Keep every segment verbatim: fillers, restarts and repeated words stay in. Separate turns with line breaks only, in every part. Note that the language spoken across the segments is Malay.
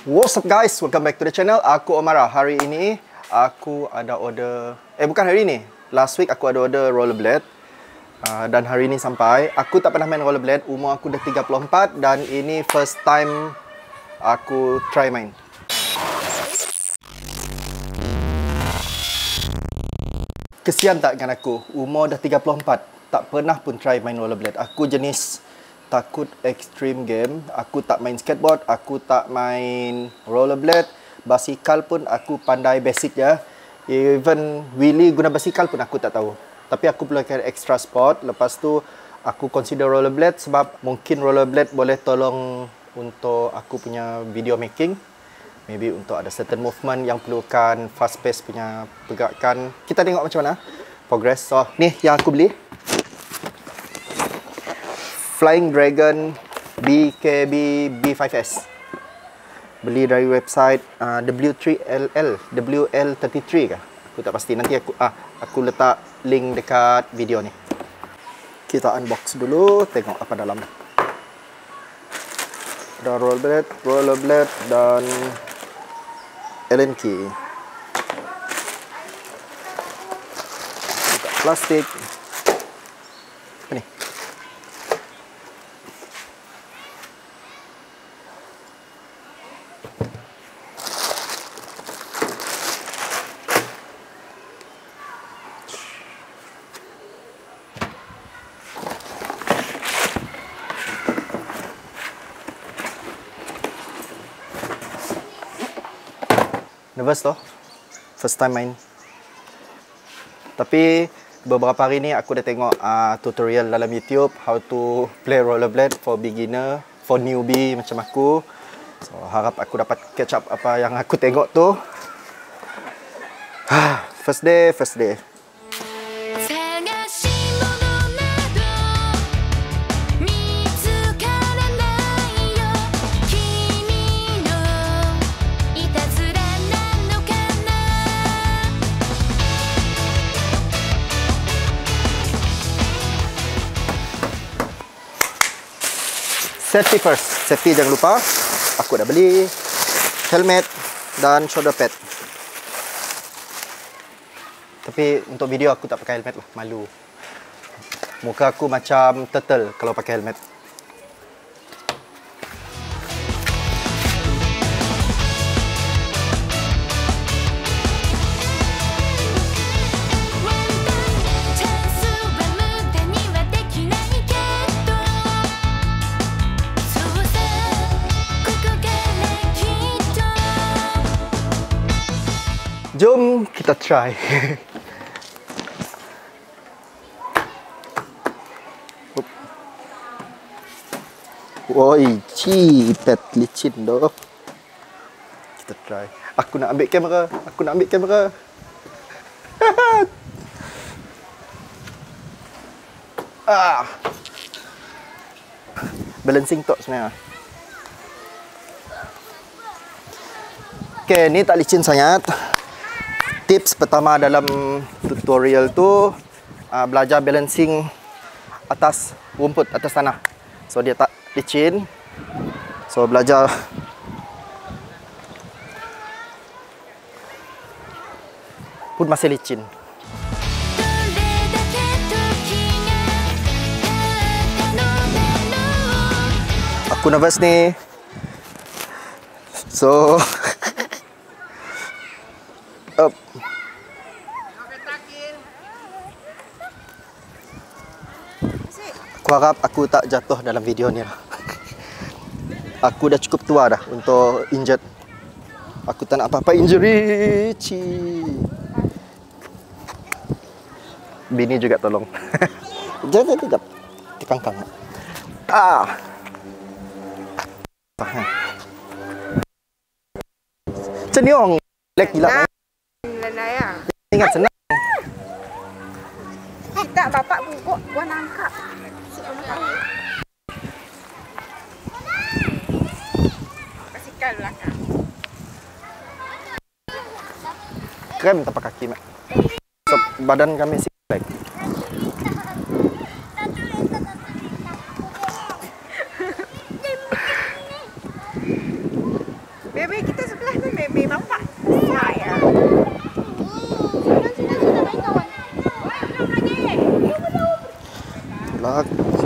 What's up guys, welcome back to the channel. Aku Omara. Hari ini aku ada order, eh bukan hari ini, last week aku ada order rollerblade uh, dan hari ini sampai. Aku tak pernah main rollerblade, umur aku dah tiga puluh empat dan ini first time aku try main. Kesian tak kan aku, umur dah tiga puluh empat, tak pernah pun try main rollerblade. Aku jenis takut extreme game. Aku tak main skateboard, aku tak main rollerblade. Basikal pun aku pandai basic je. Even wheelie guna basikal pun aku tak tahu. Tapi aku perlu cari extra sport. Lepas tu aku consider rollerblade sebab mungkin rollerblade boleh tolong untuk aku punya video making. Maybe untuk ada certain movement yang perlukan fast pace punya pergerakan. Kita tengok macam mana progress. So ni yang aku beli, Flying Dragon B K B B five S. Beli dari website uh, W three L L, W L tiga puluh tiga kah? Aku tak pasti. Nanti aku ah aku letak link dekat video ni. Kita unbox dulu, tengok apa dalam. Ada rollerblade, rollerblade dan Allen key. Buka plastik. Apa ni? Nervous toh, first time main. Tapi beberapa hari ni aku dah tengok uh, tutorial dalam YouTube how to play rollerblade for beginner, for newbie macam aku. So harap aku dapat catch up apa yang aku tengok tu. First day, first day. Safety first. Safety jangan lupa. Aku dah beli helmet dan shoulder pad. Tapi untuk video aku tak pakai helmet lah. Malu. Muka aku macam turtle kalau pakai helmet. Jom kita try. Woi, cipet licin doh. Kita try. Aku nak ambil kamera. Aku nak ambil kamera. Ah. Balancing tok sebenarnya. Okay, ni tak licin sangat. Tips pertama dalam tutorial tu uh, belajar balancing atas rumput, atas tanah. So dia tak licin. So belajar pun masih licin. Aku nervous ni. So up. Aku harap aku tak jatuh dalam video ni lah. Aku dah cukup tua dah untuk injured. Aku tak nak apa-apa injury. Ci. Bini juga tolong. Jangan tidak dikangkang. Ah. Tahan. Cenyong. Lek gila. Ingat senang.
Kita bapak bubuk gua nangkap. Si orang tahu. Basikal belakang.
Krem tapak kaki mak. So, badan kami six pack.
Bebe kita sebelah tu bebe nampak. Saya. Sudah sudah sudah main kawan.
Lak.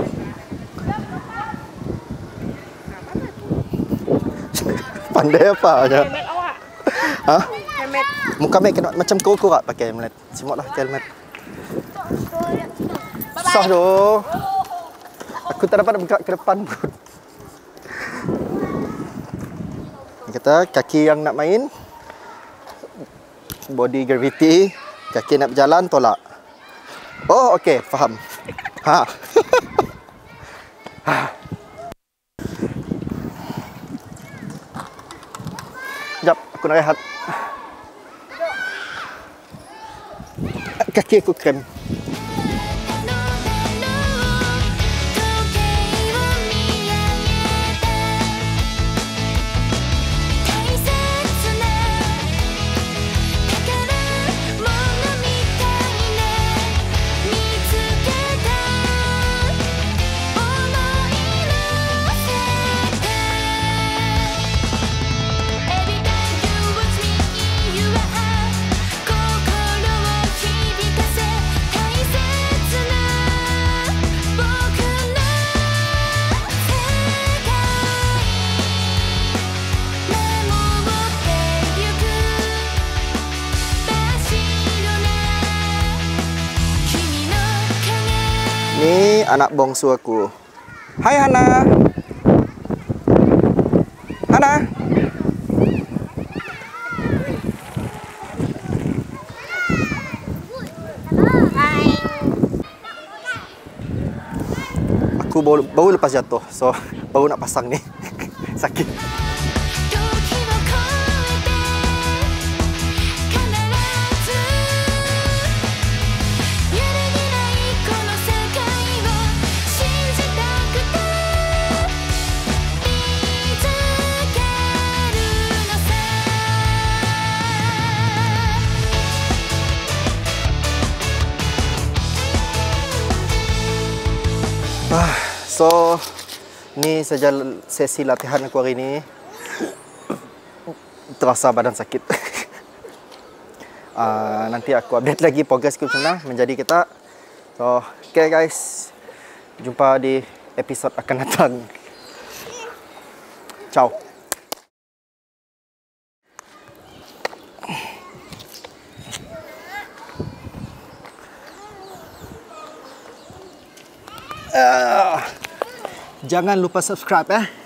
Pandai apa aja?
Helmet awak.
Ha?
Helmet.
Muka mek kena macam kau-kau tak pakai helmet. Semutlah helmet. Susah doh. Aku tak dapat bergerak ke depan pun. Kata kaki yang nak main body gravity, kaki nak berjalan tolak. Oh okey, faham. Ha. Ha. Sekejap, aku nak rehat. Kaki aku krem. Ni anak bongsu aku. Hai Hana. Hana.
Hai.
Aku baru, baru lepas jatuh. So baru nak pasang ni. Sakit. Ah, so ni saja sesi latihan aku hari ni. Terasa badan sakit. uh, nanti aku update lagi progress aku macam mana menjadi kita. So, okay guys. Jumpa di episod akan datang. Ciao. Uh, jangan lupa subscribe eh.